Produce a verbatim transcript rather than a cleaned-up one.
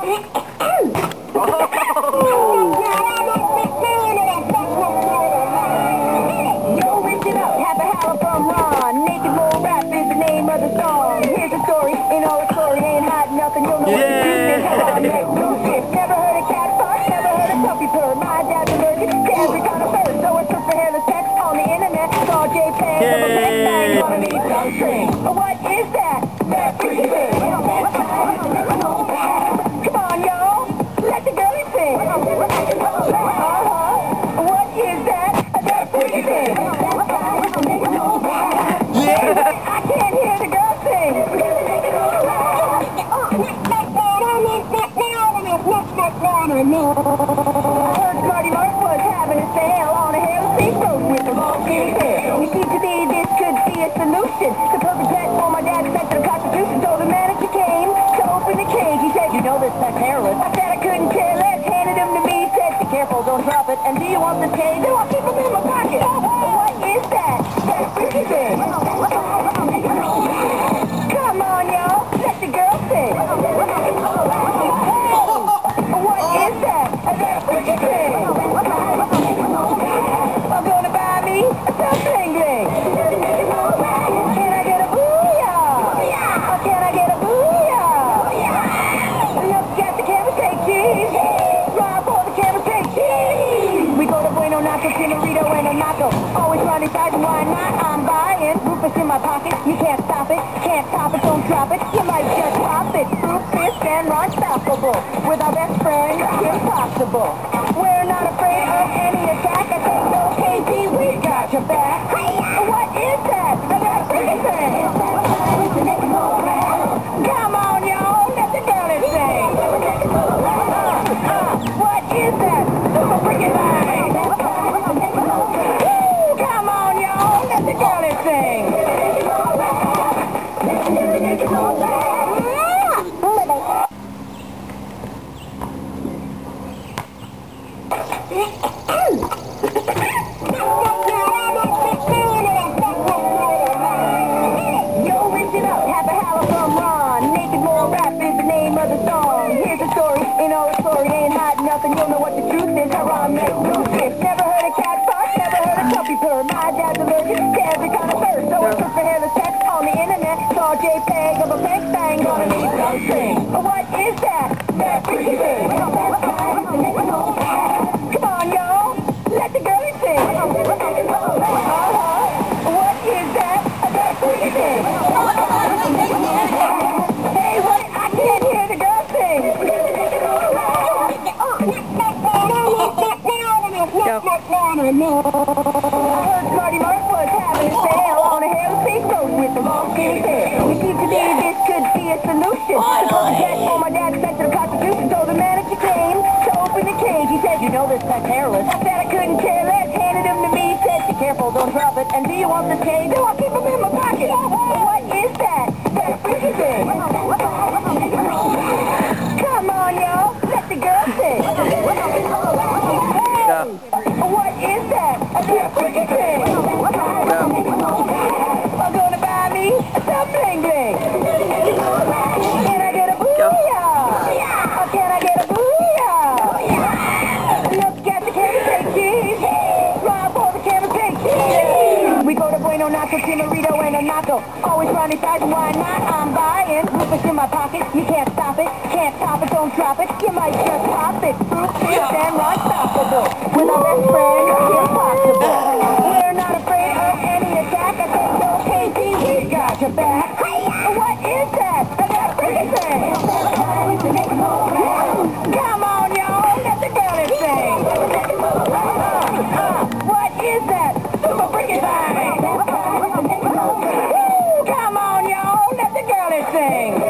What is that? That's pretty big. Come on, y'all. Let the girlie sing. Uh-huh. What is that? That's pretty big. Yeah. I can't hear the girl sing. I heard Marty Mark was having a sale on a hair and face roast with the long skinny hair. You see, to me, this could be a solution. The perfect pet for my dad's sector of constitution. So the manager came to open the cage. He said, you know this pet's hairless. I said I couldn't care less. Handed him to me. Said, be careful, don't drop it. And do you want the cage? No, I'll keep him in my pocket. What is that? That's pretty big. Come on, y'all. Let the girl sing. What is that? That's pretty big. I'm gonna buy me some bling-bling. Can I get a booyah? Oh, can I get a booyah? Look at the camera, take cheese. Drive for the camera, take cheese. We go to Bueno Nacho, Chimarito, and a Nacho. Always running sides, and why not? I'm buying. Rufus in my pocket, you can't stop it. Can't stop it, don't drop it. You might just pop it. Rufus and unstoppable. With our best friend, impossible. We're not afraid of any attack. I think no K G, we got your back. What is that? That's pretty thing. Come on, y'all. Let the girlie sing. Uh, uh, what is that? Super freaking thing. Woo, come on, y'all. Let the girlie sing. You'll know what the truth is. I rhyme like Rufus. Never heard a cat bark, never heard a puppy purr. My dad's allergic to every kind of bird. So I took for hairless sex on the internet. Saw a JPEG of a bang bang. Gonna need something. What is that? That's pretty big. Come on, y'all. Let the girlie sing. Uh-huh. What is that? That's pretty big. Hey, what? I can't hear the girl sing. I heard Marty Mark was having a sale on a hair and face roast with the long skinny hair. You see, to me, this could be a solution. The perfect pet for my dad's sector of constitution. So the manager came to open the cage. He said, you know this pet's hairless. I said I couldn't care less. Handed him to me. Said, be careful, don't drop it. And do you want the cage? No, I'll keep him in my pocket. What is that? That's pretty big. Come on, y'all. Let the girl sing. Hey, what is that? That's pretty big. I'm gonna buy me some bling-bling. Can I get a booyah? Oh, can I get a booyah? Look at the camera, take cheese. Drive for the camera, take cheese. We go to Bueno Nacho, Chimarito, and a Nacho. Always running sides, and why not? I'm buying. Rufus in my pocket, you can't stop it. Can't stop it, don't drop it. You might just pop it. Rufus and unstoppable. With our best friend, impossible. We're not afraid of any attack. I think no K G, we got your back. What is that? That's pretty thing. Come on, y'all. Let the girlie sing. Uh, uh, what is that? Super freaking thing. Woo, come on, y'all. Let the girlie sing.